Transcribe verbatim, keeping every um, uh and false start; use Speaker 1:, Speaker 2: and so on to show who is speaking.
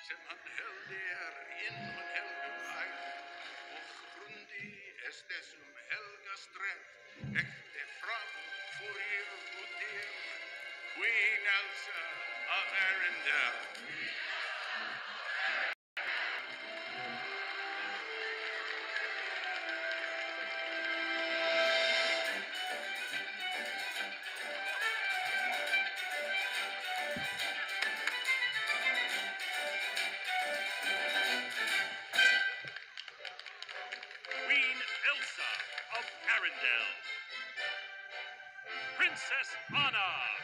Speaker 1: sem hann heldi er inn og helgum hæð og grundi es þessum helga strend ekte fram fyrir útir Queen Elsa of Arendelle.
Speaker 2: Queen Elsa of Arendelle. Princess Anna.